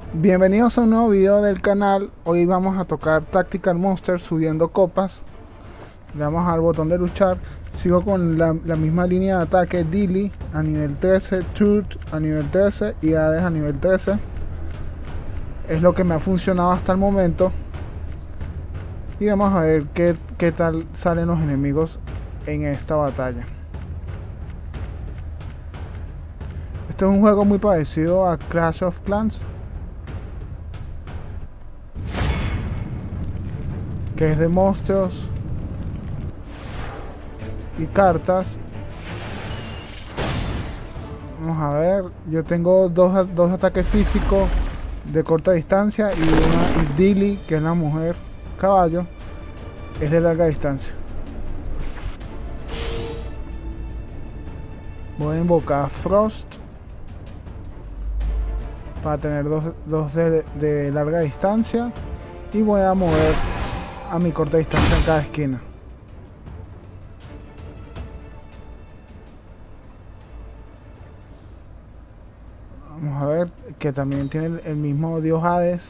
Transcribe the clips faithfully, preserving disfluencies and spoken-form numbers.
Bienvenidos a un nuevo video del canal. Hoy vamos a tocar Tactical Monster subiendo copas. Le damos al botón de luchar. Sigo con la, la misma línea de ataque. Dilly a nivel trece, Turt a nivel trece y Hades a nivel trece. Es lo que me ha funcionado hasta el momento. Y vamos a ver qué, qué tal salen los enemigos en esta batalla. Este es un juego muy parecido a Clash of Clans, que es de monstruos y cartas. Vamos a ver, yo tengo dos, dos ataques físicos de corta distancia y una y Dilly, que es la mujer caballo, es de larga distancia. Voy a invocar Frost para tener dos, dos de, de larga distancia y voy a mover a mi corta distancia en cada esquina. Vamos a ver que también tiene el mismo dios Hades.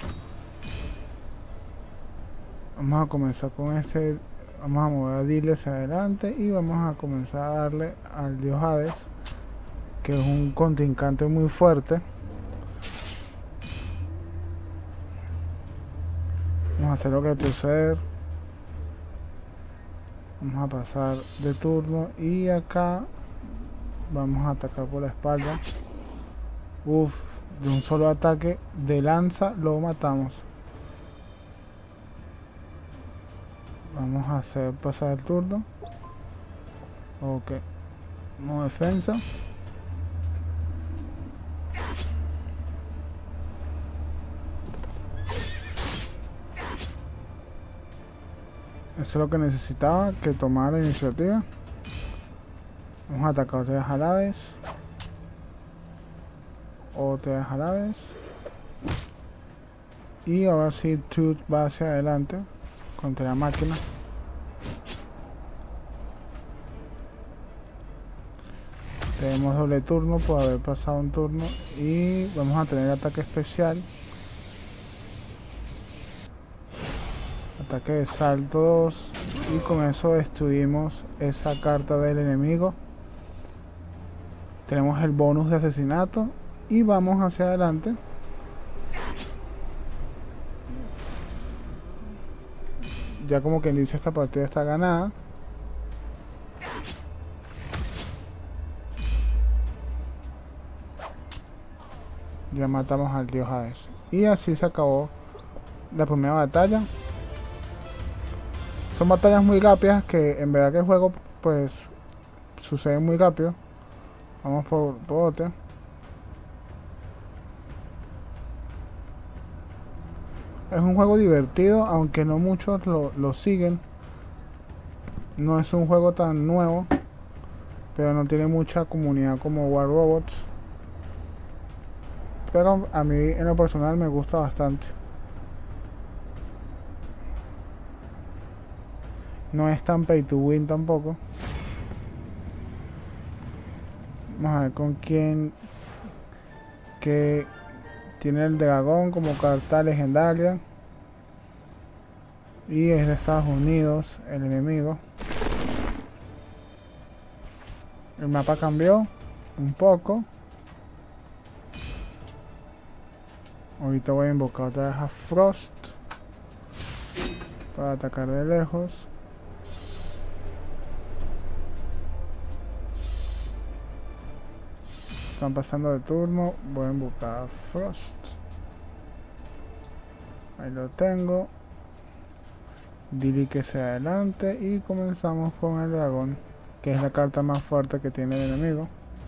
Vamos a comenzar con este. Vamos a mover a Dilly hacia adelante y vamos a comenzar a darle al dios Hades, que es un contrincante muy fuerte. Vamos a hacer lo que retroceder. Vamos a pasar de turno y acá vamos a atacar por la espalda. Uff, de un solo ataque de lanza lo matamos. Vamos a hacer pasar el turno. Ok, no defensa. Eso es lo que necesitaba, que tomara la iniciativa. Vamos a atacar otra vez a Hades. Otra vez a Hades. Y ahora sí Tooth va hacia adelante contra la máquina. Tenemos doble turno por haber pasado un turno. Y vamos a tener ataque especial. Ataque de salto dos. Y con eso destruimos esa carta del enemigo. Tenemos el bonus de asesinato. Y vamos hacia adelante. Ya como quien dice, esta partida está ganada. Ya matamos al dios Hades. Y así se acabó la primera batalla. Son batallas muy rápidas que en verdad que el juego pues sucede muy rápido. Vamos por, por otra. Es un juego divertido, aunque no muchos lo, lo siguen. No es un juego tan nuevo, pero no tiene mucha comunidad como War Robots. Pero a mí en lo personal me gusta bastante. No es tan pay to win tampoco. Vamos a ver con quién, que tiene el dragón como carta legendaria. Y es de Estados Unidos el enemigo. El mapa cambió un poco. Ahorita voy a invocar otra vez a Frost para atacar de lejos. Están pasando de turno. Voy a invocar a Frost. Ahí lo tengo. Dilly que se adelante y comenzamos con el dragón, que es la carta más fuerte que tiene el enemigo.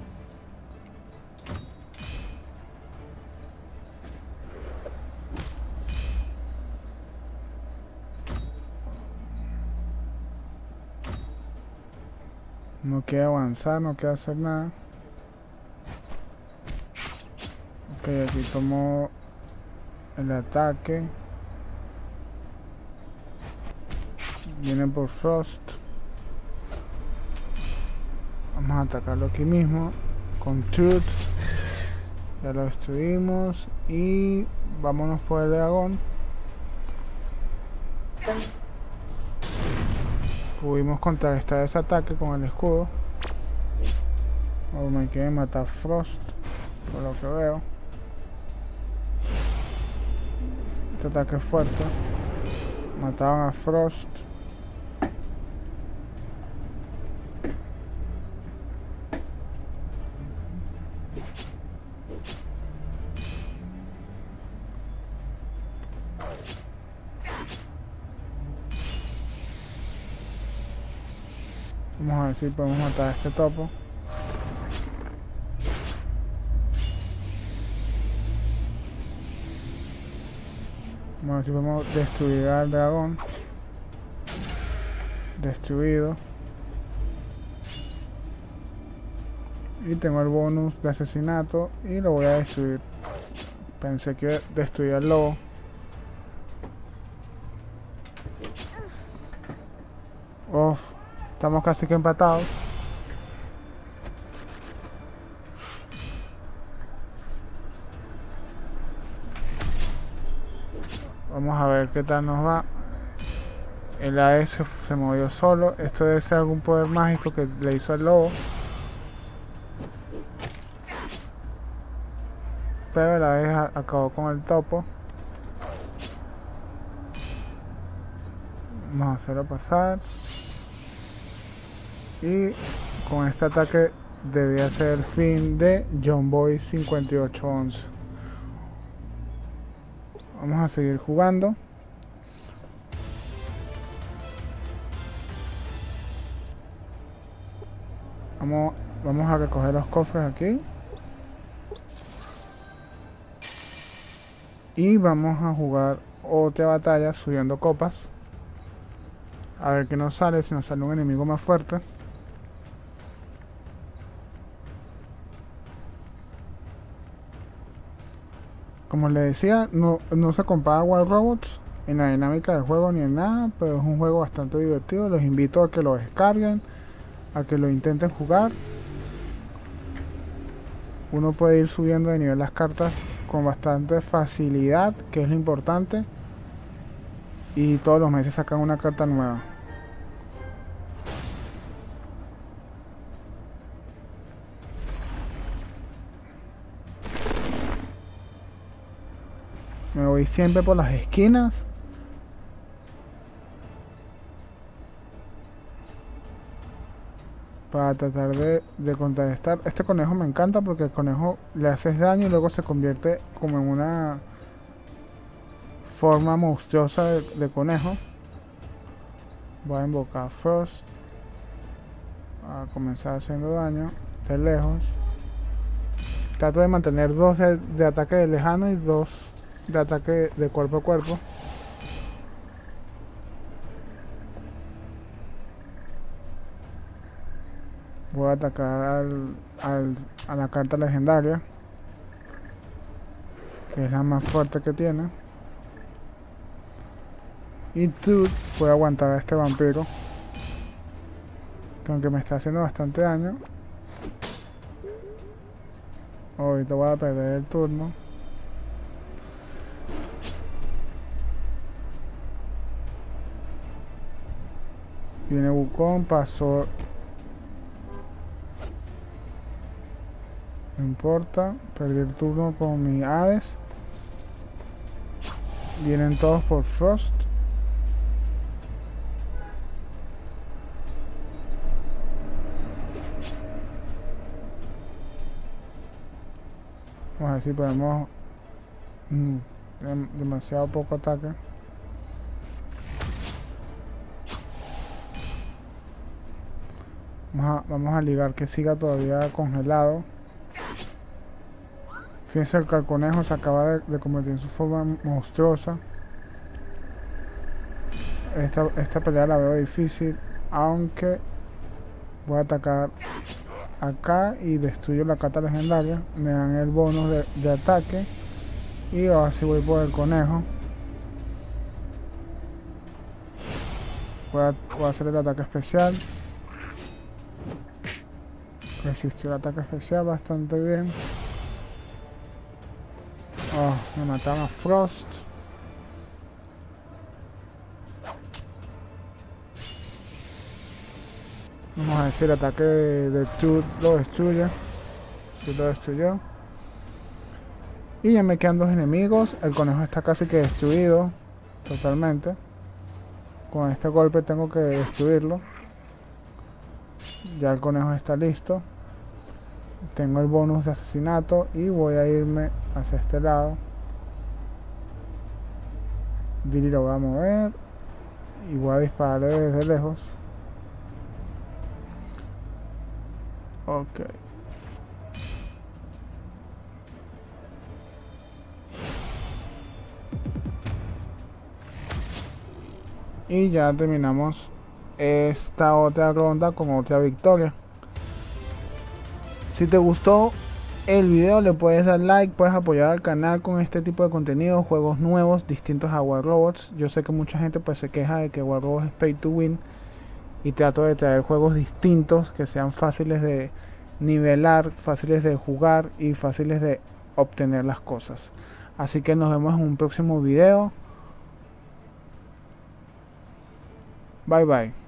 No quiere avanzar, no quiere hacer nada. Ok, aquí tomo el ataque. Vienen por Frost. Vamos a atacarlo aquí mismo con Tooth. Ya lo destruimos y vámonos por el dragón. Pudimos contrarrestar ese ataque con el escudo. O me quieren matar Frost, por lo que veo. Este ataque es fuerte. Mataron a Frost. Vamos a ver si podemos matar a este topo. Vamos a ver si podemos destruir al dragón. Destruido. Y tengo el bonus de asesinato y lo voy a destruir. Pensé que destruía al lobo. Uf, estamos casi que empatados. Vamos a ver qué tal nos va. El A E se, se movió solo. Esto debe ser algún poder mágico que le hizo al lobo. Pero el A E acabó con el topo. Vamos a hacerlo pasar. Y con este ataque debía ser el fin de John Boy cincuenta y ocho once. Vamos a seguir jugando. Vamos, vamos a recoger los cofres aquí. Y vamos a jugar otra batalla subiendo copas. A ver qué nos sale, si nos sale un enemigo más fuerte. Como les decía, no, no se compara a Wild Robots en la dinámica del juego ni en nada, pero es un juego bastante divertido. Los invito a que lo descarguen, a que lo intenten jugar. Uno puede ir subiendo de nivel las cartas con bastante facilidad, que es lo importante. Y todos los meses sacan una carta nueva. Me voy siempre por las esquinas. Para tratar de, de contrarrestar. Este conejo me encanta porque el conejo le haces daño y luego se convierte como en una forma monstruosa de, de conejo. Voy a invocar Frost. A comenzar haciendo daño de lejos. Trato de mantener dos de, de ataque de lejano y dos de ataque de cuerpo a cuerpo. Voy a atacar al, al, a la carta legendaria, que es la más fuerte que tiene. Y tú puedes aguantar a este vampiro, que aunque me está haciendo bastante daño, ahorita voy a perder el turno. Viene Wukong, pasó. No importa, perdí el turno con mi Hades. Vienen todos por Frost. Vamos a ver si podemos. Mm, dem demasiado poco ataque. Vamos a, vamos a ligar que siga todavía congelado. Fíjense que el conejo se acaba de, de convertir en su forma monstruosa. Esta, esta pelea la veo difícil, aunque voy a atacar acá y destruyo la carta legendaria. Me dan el bonus de, de ataque. Y ahora sí voy por el conejo. Voy a, voy a hacer el ataque especial. Resistió el ataque especial bastante bien. Oh, me mataron a Frost. Vamos a decir, el ataque de Toad lo destruye. Sí lo destruyó. Y ya me quedan dos enemigos. El conejo está casi que destruido. Totalmente. Con este golpe tengo que destruirlo. Ya el conejo está listo. Tengo el bonus de asesinato. Y voy a irme hacia este lado. Dili lo voy a mover. Y voy a dispararle desde lejos. Ok. Y ya terminamos esta otra ronda con otra victoria. Si te gustó el video, le puedes dar like, puedes apoyar al canal con este tipo de contenido, juegos nuevos distintos a War Robots. Yo sé que mucha gente pues se queja de que War Robots es pay to win y trato de traer juegos distintos que sean fáciles de nivelar, fáciles de jugar y fáciles de obtener las cosas. Así que nos vemos en un próximo video. Bye bye.